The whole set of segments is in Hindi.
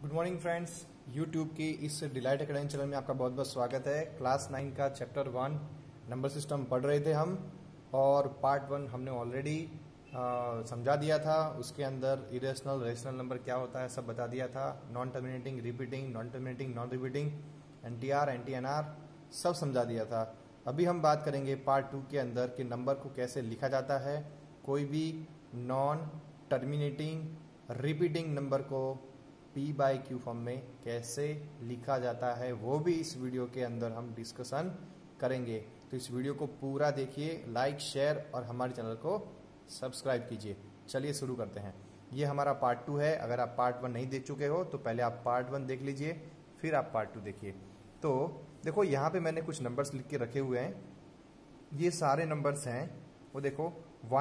गुड मॉर्निंग फ्रेंड्स, यूट्यूब की इस डिलाइट एकेडमी चैनल में आपका बहुत बहुत स्वागत है। क्लास 9 का चैप्टर 1 नंबर सिस्टम पढ़ रहे थे हम, और पार्ट 1 हमने ऑलरेडी समझा दिया था। उसके अंदर इरेशनल रेशनल नंबर क्या होता है सब बता दिया था। Non terminating, repeating, non terminating, non repeating, NTR, NTNR सब समझा दिया था। अभी हम बात करेंगे पार्ट 2 के अंदर कि नंबर को कैसे लिखा जाता है। कोई भी नॉन टर्मिनेटिंग रिपीटिंग नंबर को P/Q फॉर्म में कैसे लिखा जाता है वो भी इस वीडियो के अंदर हम डिस्कशन करेंगे। तो इस वीडियो को पूरा देखिए, लाइक, शेयर और हमारे चैनल को सब्सक्राइब कीजिए। चलिए शुरू करते हैं। ये हमारा पार्ट 2 है। अगर आप पार्ट 1 नहीं देख चुके हो तो पहले आप पार्ट 1 देख लीजिए, फिर आप पार्ट 2 देखिए। तो देखो यहाँ पे मैंने कुछ नंबर्स लिख के रखे हुए हैं। ये सारे नंबर्स हैं, वो देखो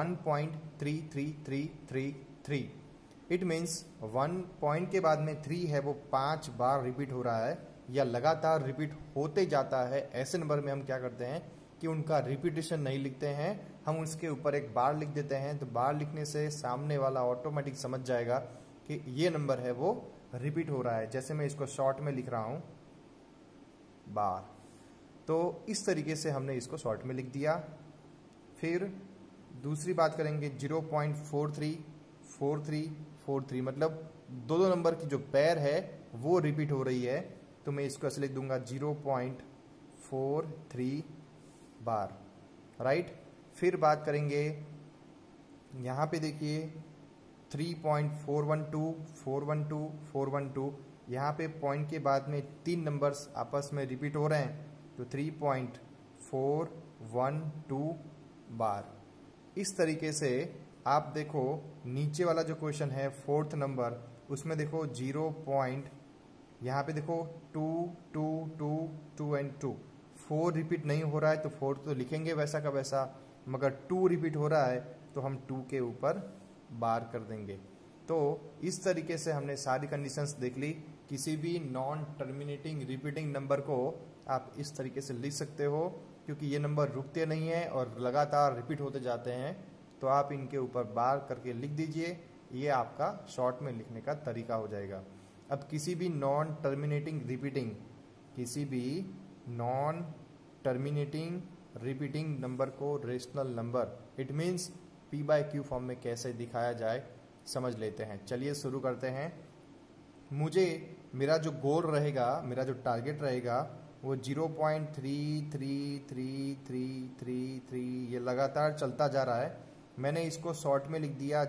1.33333। इट मीन्स 1 पॉइंट के बाद में 3 है वो 5 बार रिपीट हो रहा है या लगातार रिपीट होते जाता है। ऐसे नंबर में हम क्या करते हैं कि उनका रिपीटेशन नहीं लिखते हैं, हम उसके ऊपर एक बार लिख देते हैं। तो बार लिखने से सामने वाला ऑटोमेटिक समझ जाएगा कि ये नंबर है वो रिपीट हो रहा है। जैसे मैं इसको शॉर्ट में लिख रहा हूं बार, तो इस तरीके से हमने इसको शॉर्ट में लिख दिया। फिर दूसरी बात करेंगे 0.434343, मतलब दो नंबर की जो पैर है वो रिपीट हो रही है, तो मैं इसको ऐसे लिख दूंगा 0.43 बार, राइट। फिर बात करेंगे यहां पे देखिए 3.412 यहां पे पॉइंट के बाद में 3 नंबर्स आपस में रिपीट हो रहे हैं, तो 3.412 बार। इस तरीके से आप देखो नीचे वाला जो क्वेश्चन है 4th नंबर, उसमें देखो 0 पॉइंट, यहाँ पे देखो 2 2 2 2 एंड 2, 4 रिपीट नहीं हो रहा है तो 4 तो लिखेंगे वैसा का वैसा, मगर 2 रिपीट हो रहा है तो हम 2 के ऊपर बार कर देंगे। तो इस तरीके से हमने सारी कंडीशंस देख ली। किसी भी नॉन टर्मिनेटिंग रिपीटिंग नंबर को आप इस तरीके से लिख सकते हो, क्योंकि ये नंबर रुकते नहीं है और लगातार रिपीट होते जाते हैं, तो आप इनके ऊपर बार करके लिख दीजिए। ये आपका शॉर्ट में लिखने का तरीका हो जाएगा। अब किसी भी नॉन टर्मिनेटिंग रिपीटिंग नंबर को rational number, it means P/Q form में कैसे दिखाया जाए समझ लेते हैं। चलिए शुरू करते हैं। मेरा जो गोल रहेगा, मेरा जो टारगेट रहेगा वो 0.333333 ये लगातार चलता जा रहा है। मैंने इसको शॉर्ट में लिख दिया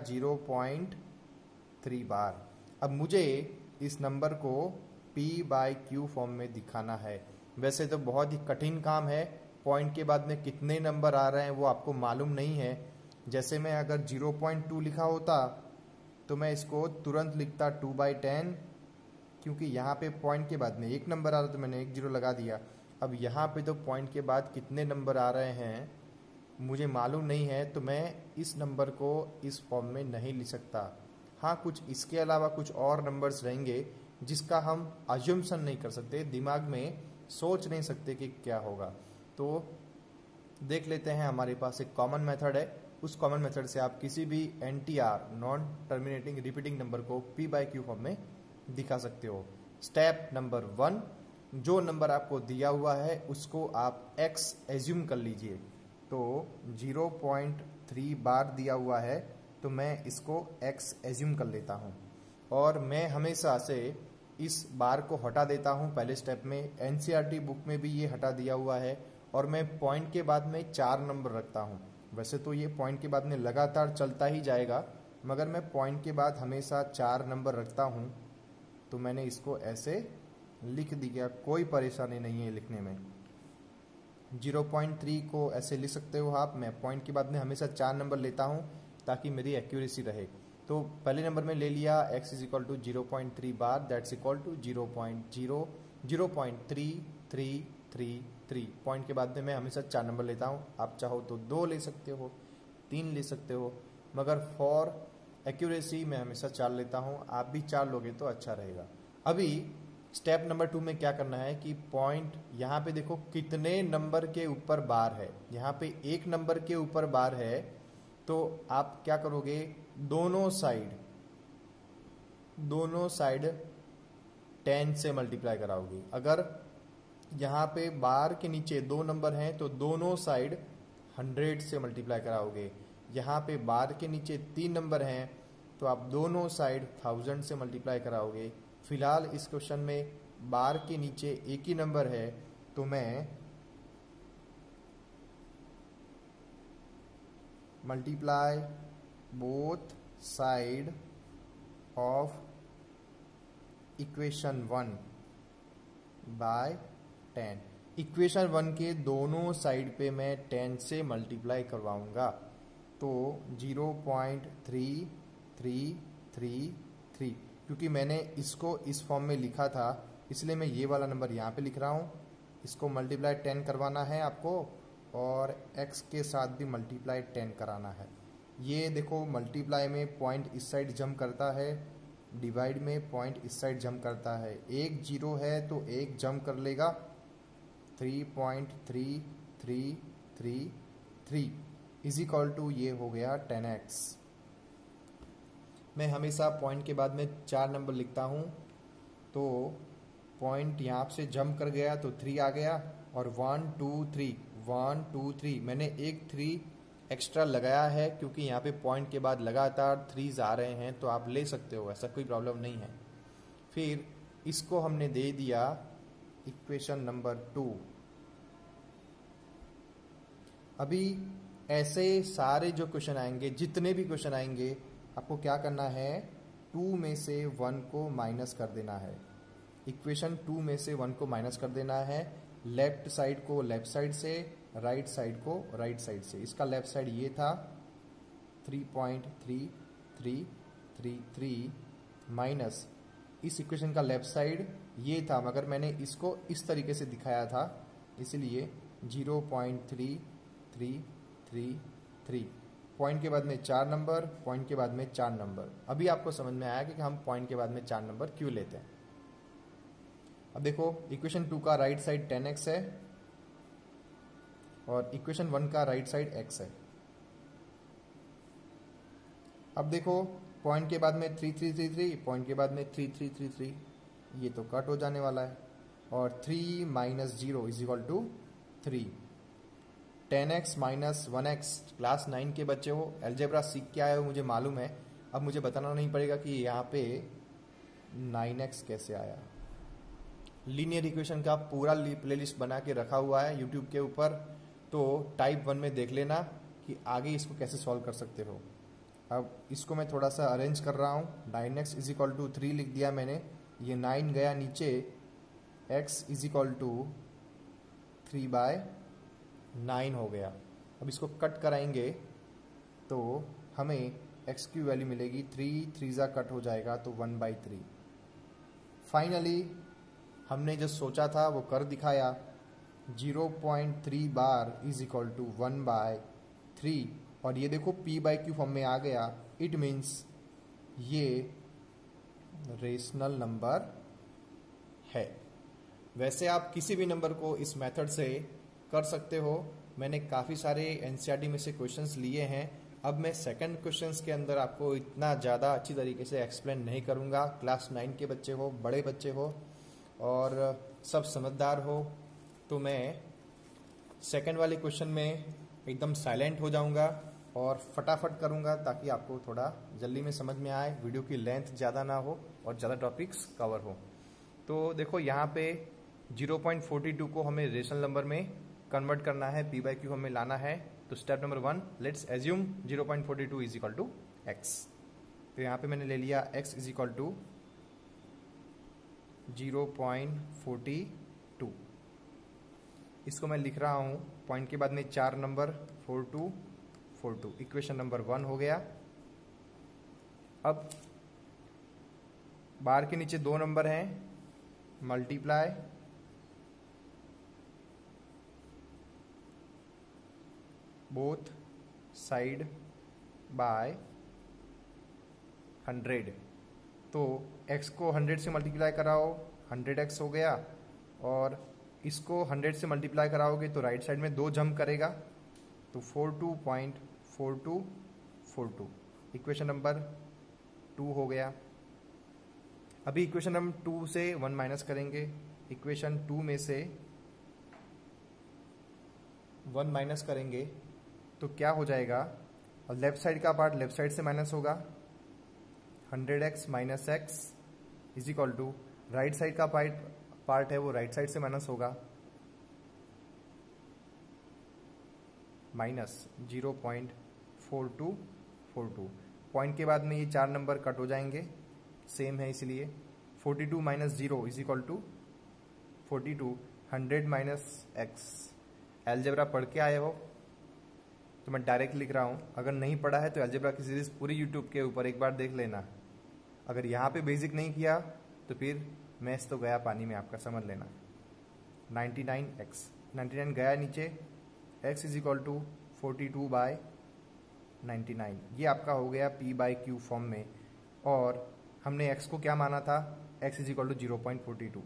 0.3 बार। अब मुझे इस नंबर को P/Q फॉर्म में दिखाना है। वैसे तो बहुत ही कठिन काम है, पॉइंट के बाद में कितने नंबर आ रहे हैं वो आपको मालूम नहीं है। जैसे मैं अगर 0.2 लिखा होता तो मैं इसको तुरंत लिखता 2/10, क्योंकि यहाँ पे पॉइंट के बाद में एक नंबर आ रहा तो मैंने एक 0 लगा दिया। अब यहाँ पे तो पॉइंट के बाद कितने नंबर आ रहे हैं मुझे मालूम नहीं है, तो मैं इस नंबर को इस फॉर्म में नहीं लिख सकता। हाँ, कुछ इसके अलावा कुछ और नंबर्स रहेंगे जिसका हम अज्यूम्सन नहीं कर सकते, दिमाग में सोच नहीं सकते कि क्या होगा। तो देख लेते हैं, हमारे पास एक कॉमन मेथड है। उस कॉमन मेथड से आप किसी भी NTR non terminating repeating number को P/Q फॉर्म में दिखा सकते हो। स्टेप नंबर 1, जो नंबर आपको दिया हुआ है उसको आप X एज्यूम कर लीजिए। तो 0.3 बार दिया हुआ है तो मैं इसको X एज्यूम कर लेता हूँ, और मैं हमेशा से इस बार को हटा देता हूँ। पहले स्टेप में NCERT बुक में भी ये हटा दिया हुआ है, और मैं पॉइंट के बाद में 4 नंबर रखता हूँ। वैसे तो ये पॉइंट के बाद में लगातार चलता ही जाएगा, मगर मैं पॉइंट के बाद हमेशा 4 नंबर रखता हूँ, तो मैंने इसको ऐसे लिख दिया। कोई परेशानी नहीं है लिखने में। 0.3 को ऐसे लिख सकते हो आप। मैं पॉइंट के बाद में हमेशा 4 नंबर लेता हूँ ताकि मेरी एक्यूरेसी रहे। तो पहले नंबर में ले लिया x इज इक्वल टू 0.3 बार, दैट्स इक्वल टू 0.3333। पॉइंट के बाद में मैं हमेशा 4 नंबर लेता हूँ। आप चाहो तो 2 ले सकते हो, 3 ले सकते हो, मगर फॉर एक्यूरेसी मैं हमेशा 4 लेता हूँ। आप भी 4 लोगे तो अच्छा रहेगा। अभी स्टेप नंबर 2 में क्या करना है कि पॉइंट यहाँ पे देखो कितने नंबर के ऊपर बार है। यहाँ पे 1 नंबर के ऊपर बार है, तो आप क्या करोगे, दोनों साइड 10 से मल्टीप्लाई कराओगे। अगर यहाँ पे बार के नीचे 2 नंबर हैं तो दोनों साइड 100 से मल्टीप्लाई कराओगे। यहाँ पे बार के नीचे 3 नंबर हैं तो आप दोनों साइड 1000 से मल्टीप्लाई कराओगे। फिलहाल इस क्वेश्चन में बार के नीचे एक ही नंबर है तो मैं multiply both side of equation 1 by 10। Equation 1 के दोनों साइड पे मैं 10 से मल्टीप्लाई करवाऊंगा तो 0.3333, क्योंकि मैंने इसको इस फॉर्म में लिखा था इसलिए मैं ये वाला नंबर यहाँ पे लिख रहा हूँ। इसको मल्टीप्लाई 10 करवाना है आपको और x के साथ भी मल्टीप्लाई 10 कराना है। ये देखो मल्टीप्लाई में पॉइंट इस साइड जंप करता है, डिवाइड में पॉइंट इस साइड जंप करता है। एक जीरो है तो एक जंप कर लेगा 3.3333 इज इक्वल टू ये हो गया 10x। मैं हमेशा पॉइंट के बाद में 4 नंबर लिखता हूँ तो पॉइंट यहाँ से जंप कर गया तो 3 आ गया और 1 2 3 1 2 3 मैंने एक 3 एक्स्ट्रा लगाया है क्योंकि यहाँ पे पॉइंट के बाद लगातार 3s आ रहे हैं तो आप ले सकते हो, ऐसा कोई प्रॉब्लम नहीं है। फिर इसको हमने दे दिया इक्वेशन नंबर 2। अभी ऐसे सारे जो क्वेश्चन आएंगे, जितने भी क्वेश्चन आएंगे, आपको क्या करना है 2 में से 1 को माइनस कर देना है। इक्वेशन 2 में से 1 को माइनस कर देना है। लेफ्ट साइड को लेफ्ट साइड से, राइट साइड को राइट साइड से। इसका लेफ्ट साइड ये था 3.3333 माइनस इस इक्वेशन का लेफ्ट साइड ये था, मगर मैंने इसको इस तरीके से दिखाया था इसलिए 0.3333। पॉइंट के बाद में 4 नंबर, पॉइंट के बाद में 4 नंबर। अभी आपको समझ में आया कि हम पॉइंट के बाद में 4 नंबर क्यों लेते हैं। अब देखो इक्वेशन 2 का राइट साइड 10x है और इक्वेशन 1 का राइट साइड x है। अब देखो पॉइंट के बाद में 3333, पॉइंट के बाद में 3333, ये तो कट हो जाने वाला है और 3 minus 0 is equal to 3। 10x minus 1x, class 9 के बच्चे हो, अलजेब्रा सीख के आए हो मुझे मालूम है। अब मुझे बताना नहीं पड़ेगा कि यहाँ पे 9x कैसे आया। लीनियर इक्वेशन का पूरा प्लेलिस्ट बना के रखा हुआ है यूट्यूब के ऊपर, तो टाइप 1 में देख लेना कि आगे इसको कैसे सॉल्व कर सकते हो। अब इसको मैं थोड़ा सा अरेंज कर रहा हूँ। 9x इज इक्वल टू 3 लिख दिया मैंने, ये 9 गया नीचे, x इज इक्वल टू 3/9 हो गया। अब इसको कट कराएंगे तो हमें x की वैल्यू मिलेगी 3 3 कट हो जाएगा तो 1/3। फाइनली हमने जो सोचा था वो कर दिखाया। 0.3 बार इज इक्वल टू 1/3 और ये देखो p/q फॉर्म में आ गया। इट मीन्स ये रेशनल नंबर है। वैसे आप किसी भी नंबर को इस मेथड से कर सकते हो। मैंने काफ़ी सारे एनसीईआरटी में से क्वेश्चंस लिए हैं। अब मैं सेकंड क्वेश्चंस के अंदर आपको इतना ज़्यादा अच्छी तरीके से एक्सप्लेन नहीं करूँगा। क्लास 9 के बच्चे हो, बड़े बच्चे हो और सब समझदार हो, तो मैं सेकंड वाले क्वेश्चन में एकदम साइलेंट हो जाऊंगा और फटाफट करूंगा ताकि आपको थोड़ा जल्दी में समझ में आए, वीडियो की लेंथ ज़्यादा ना हो और ज़्यादा टॉपिक्स कवर हो। तो देखो यहाँ पे 0.42 को हमें रेशनल नंबर में कन्वर्ट करना है, p/q हमें लाना है। तो step number 1, let's assume 0.42 is equal to x। तो यहाँ पे मैंने ले लिया x इज इक्वल टू 0.42। इसको मैं लिख रहा हूँ पॉइंट के बाद में 4 नंबर 4242। इक्वेशन नंबर 1 हो गया। अब बार के नीचे 2 नंबर हैं, मल्टीप्लाई बोथ साइड बाय 100। तो x को 100 से मल्टीप्लाई कराओ, 100x हो गया और इसको 100 से मल्टीप्लाई कराओगे तो राइट साइड में 2 जंप करेगा तो 42.4242। इक्वेशन नंबर 2 हो गया। अभी इक्वेशन हम 2 से 1 माइनस करेंगे। इक्वेशन 2 में से 1 माइनस करेंगे तो क्या हो जाएगा, और लेफ्ट साइड का पार्ट लेफ्ट साइड से माइनस होगा, 100x minus x is equal to right side का पार्ट है वो राइट साइड से माइनस होगा, माइनस 0.4242। पॉइंट के बाद में ये 4 नंबर कट हो जाएंगे, सेम है इसलिए 42 minus 0 is equal to 42, 100 minus x. Algebra पढ़ के आए हो तो मैं डायरेक्ट लिख रहा हूं, अगर नहीं पढ़ा है तो एलजेब्रा की सीरीज पूरी यूट्यूब के ऊपर एक बार देख लेना। अगर यहाँ पे बेसिक नहीं किया तो फिर मैथ्स तो गया पानी में आपका, समझ लेना। 99x, 99 गया नीचे, x इज इक्वल टू 42/99। ये आपका हो गया p/q फॉर्म में, और हमने x को क्या माना था, x इज इक्वल टू 0.42।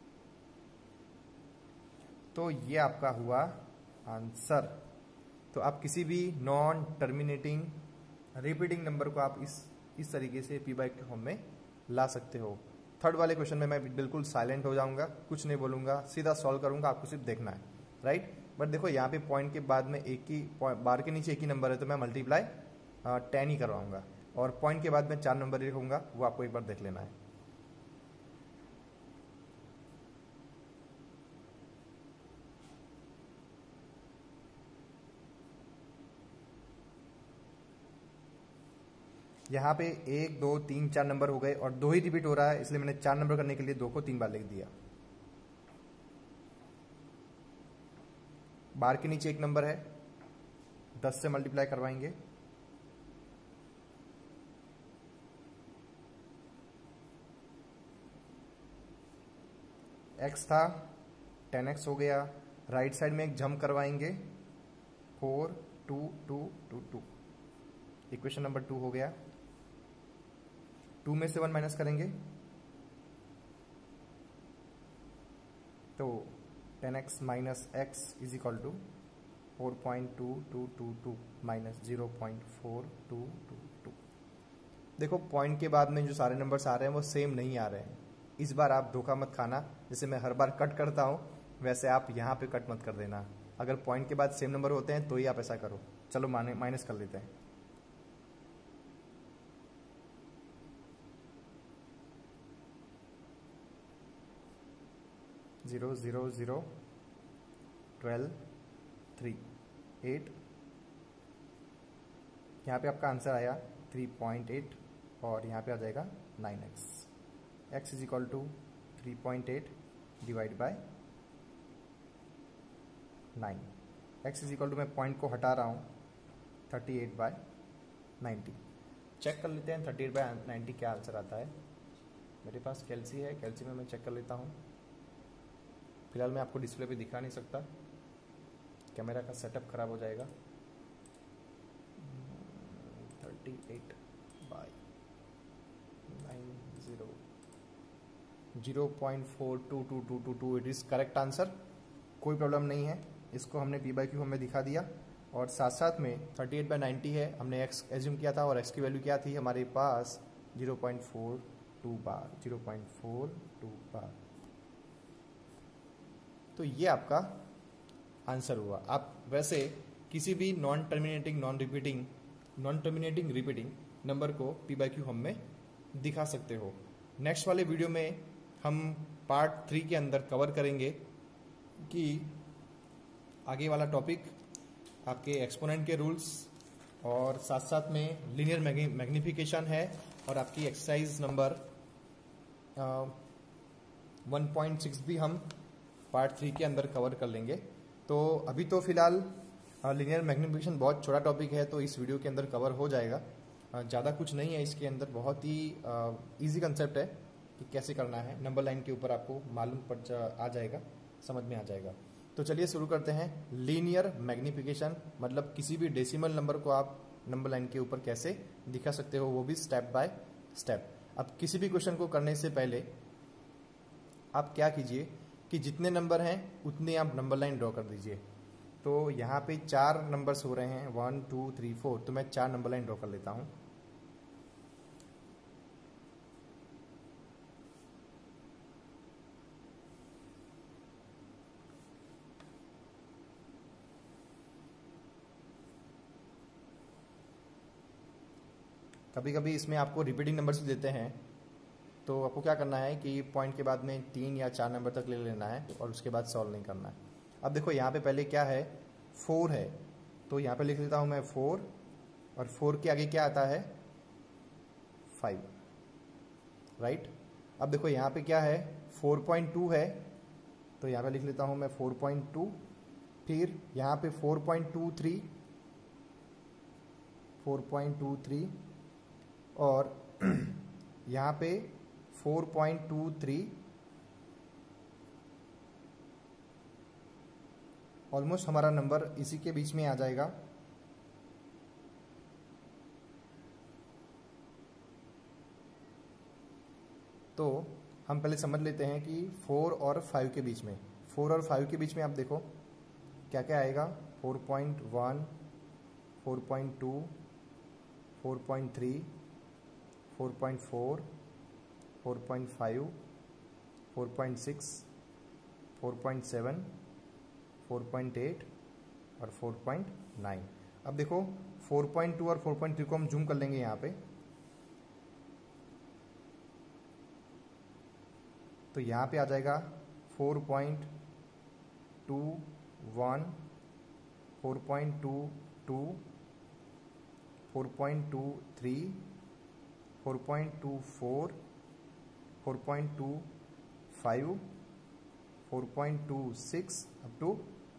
तो ये आपका हुआ आंसर। तो आप किसी भी नॉन टर्मिनेटिंग रिपीटिंग नंबर को आप इस तरीके से p/q फॉर्म में ला सकते हो। थर्ड वाले क्वेश्चन में मैं बिल्कुल साइलेंट हो जाऊंगा, कुछ नहीं बोलूंगा, सीधा सॉल्व करूंगा, आपको सिर्फ देखना है, राइट। बट देखो यहाँ पे पॉइंट के बाद में एक ही बार के नीचे एक ही नंबर है तो मैं मल्टीप्लाई 10 ही करवाऊंगा, और पॉइंट के बाद में 4 नंबर लिखूंगा, वो आपको एक बार देख लेना है। यहाँ पे 1 2 3 4 नंबर हो गए और 2 ही रिपीट हो रहा है, इसलिए मैंने 4 नंबर करने के लिए 2 को 3 बार लिख दिया। बार के नीचे एक नंबर है, 10 से मल्टीप्लाई करवाएंगे, x था 10x हो गया, राइट साइड में एक जंप करवाएंगे, 4 2 2 2 2, इक्वेशन नंबर 2 हो गया। 2 में से 1 माइनस करेंगे तो 10x minus x is equal to 4.2222 minus 0.4222। देखो पॉइंट के बाद में जो सारे नंबर्स आ रहे हैं वो सेम नहीं आ रहे हैं। इस बार आप धोखा मत खाना, जैसे मैं हर बार कट करता हूं वैसे आप यहाँ पे कट मत कर देना। अगर पॉइंट के बाद सेम नंबर होते हैं तो ही आप ऐसा करो। चलो माइनस कर लेते हैं। 0 0 0 12 3 8, यहाँ पे आपका आंसर आया 3.8 और यहाँ पे आ जाएगा 9x। x is equal to 3.8 divide by 9। x is equal to, मैं पॉइंट को हटा रहा हूँ, 38/90। चेक कर लेते हैं 38/90 क्या आंसर आता है। मेरे पास कैलसी है, कैलसी में मैं चेक कर लेता हूँ। फिलहाल मैं आपको डिस्प्ले पे दिखा नहीं सकता, कैमरा का सेटअप खराब हो जाएगा। 38/90, 0.422222, इट इज करेक्ट आंसर। कोई प्रॉब्लम नहीं है, इसको हमने p/q हमें दिखा दिया। और साथ साथ में 38/90 है, हमने x एज्यूम किया था और x की वैल्यू क्या थी हमारे पास 0.42 बार, 0.42 बार। तो ये आपका आंसर हुआ। आप वैसे किसी भी नॉन टर्मिनेटिंग रिपीटिंग नंबर को p/q फॉर्म में दिखा सकते हो। नेक्स्ट वाले वीडियो में हम पार्ट 3 के अंदर कवर करेंगे कि आगे वाला टॉपिक आपके एक्सपोनेंट के रूल्स और साथ साथ में लीनियर मैग्निफिकेशन है, और आपकी एक्सरसाइज नंबर 1.6 भी हम पार्ट 3 के अंदर कवर कर लेंगे। तो अभी तो फिलहाल लीनियर मैग्निफिकेशन बहुत छोटा टॉपिक है तो इस वीडियो के अंदर कवर हो जाएगा। ज़्यादा कुछ नहीं है इसके अंदर, बहुत ही इजी कंसेप्ट है कि कैसे करना है। नंबर लाइन के ऊपर आपको मालूम आ जाएगा, समझ में आ जाएगा। तो चलिए शुरू करते हैं। लीनियर मैग्निफिकेशन मतलब किसी भी डेसिमल नंबर को आप नंबर लाइन के ऊपर कैसे दिखा सकते हो, वो भी स्टेप बाय स्टेप। अब किसी भी क्वेश्चन को करने से पहले आप क्या कीजिए कि जितने नंबर हैं उतने आप नंबर लाइन ड्रॉ कर दीजिए। तो यहाँ पे 4 नंबर्स हो रहे हैं, 1 2 3 4, तो मैं 4 नंबर लाइन ड्रॉ कर लेता हूँ। कभी कभी इसमें आपको रिपीटिंग नंबर्स भी देते हैं, तो आपको क्या करना है कि पॉइंट के बाद में 3 या 4 नंबर तक ले लेना है और उसके बाद सॉल्व नहीं करना है। अब देखो यहाँ पे पहले क्या है, 4 है, तो यहाँ पे लिख लेता हूँ मैं 4, और 4 के आगे क्या आता है 5, राइट। अब देखो यहाँ पे क्या है 4.2 है, तो यहाँ पे लिख लेता हूँ मैं 4.2, फिर यहाँ पे 4.23 और यहाँ पे 4.23, ऑलमोस्ट हमारा नंबर इसी के बीच में आ जाएगा। तो हम पहले समझ लेते हैं कि 4 और 5 के बीच में, 4 और 5 के बीच में आप देखो क्या क्या आएगा, 4.1, 4.2, 4.3, 4.4, 4.5, 4.6, 4.7, 4.8 और 4.9। अब देखो 4.2 और 4.3 को हम जूम कर लेंगे यहाँ पे, तो यहाँ पे आ जाएगा 4.21, 4.22, 4.23, 4.24, 4.25, 4.26 अप टू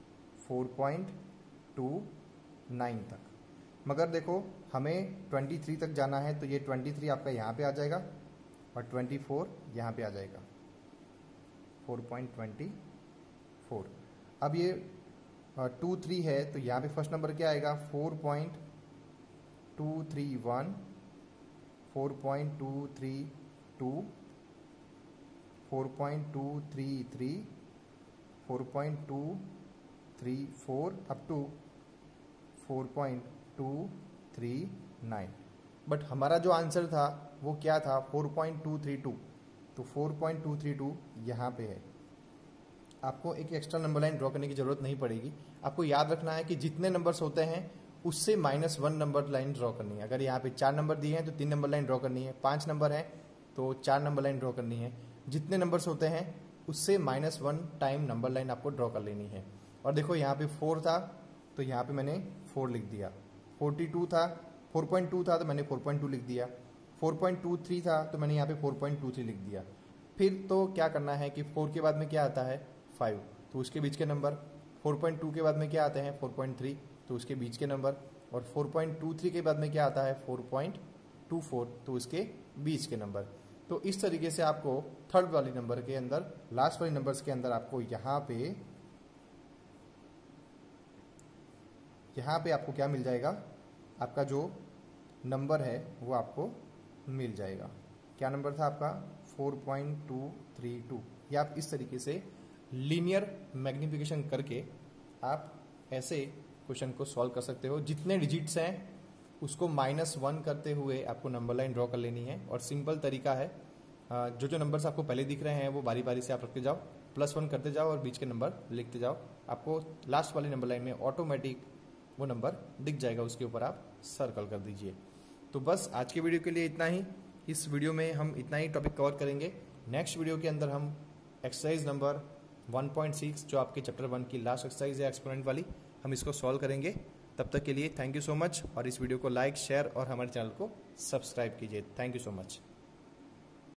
4.29 तक। मगर देखो हमें 23 तक जाना है, तो ये 23 आपका यहाँ पे आ जाएगा और 24 यहाँ पे आ जाएगा 4.24। अब ये 2, 3 है, तो यहाँ पे फर्स्ट नंबर क्या आएगा 4.231, 4.232, 4.233, 4.234 अप टू 4.239। बट हमारा जो आंसर था वो क्या था 4.232, तो 4.232 यहाँ पे है। आपको एक एक्स्ट्रा नंबर लाइन ड्रॉ करने की जरूरत नहीं पड़ेगी। आपको याद रखना है कि जितने नंबर्स होते हैं उससे -1 नंबर लाइन ड्रॉ करनी है। अगर यहाँ पे 4 नंबर दिए हैं तो 3 नंबर लाइन ड्रॉ करनी है, 5 नंबर है तो 4 नंबर लाइन ड्रॉ करनी है। जितने नंबर्स होते हैं उससे -1 टाइम नंबर लाइन आपको ड्रॉ कर लेनी है। और देखो यहाँ पे 4 था तो यहाँ पे मैंने 4 लिख दिया, 42 था, 4.2 था तो मैंने 4.2 लिख दिया, 4.23 था तो मैंने यहाँ पे 4.23 लिख दिया। फिर तो क्या करना है कि 4 के बाद में क्या आता है 5, तो उसके बीच के नंबर, 4.2 के बाद में क्या आते हैं 4.3, तो उसके बीच के नंबर, और 4.23 के बाद में क्या आता है 4.24, तो उसके बीच के नंबर। तो इस तरीके से आपको थर्ड वाली नंबर के अंदर, लास्ट वाली नंबर्स के अंदर आपको यहाँ पे आपको क्या मिल जाएगा, आपका जो नंबर है वो आपको मिल जाएगा। क्या नंबर था आपका 4.232। या आप इस तरीके से लीनियर मैग्निफिकेशन करके आप ऐसे क्वेश्चन को सॉल्व कर सकते हो। जितने डिजिट्स हैं उसको -1 करते हुए आपको नंबर लाइन ड्रॉ कर लेनी है। और सिंपल तरीका है, जो नंबर्स आपको पहले दिख रहे हैं वो बारी बारी से आप रखते जाओ, +1 करते जाओ और बीच के नंबर लिखते जाओ। आपको लास्ट वाली नंबर लाइन में ऑटोमेटिक वो नंबर दिख जाएगा, उसके ऊपर आप सर्कल कर दीजिए। तो बस आज के वीडियो के लिए इतना ही। इस वीडियो में हम इतना ही टॉपिक कवर करेंगे। नेक्स्ट वीडियो के अंदर हम एक्सरसाइज नंबर 1.6 जो आपके चैप्टर 1 की लास्ट एक्सरसाइज है एक्सपोनेंट वाली, हम इसको सॉल्व करेंगे। तब तक के लिए थैंक यू सो मच, और इस वीडियो को लाइक, शेयर और हमारे चैनल को सब्सक्राइब कीजिए। Thank you so much.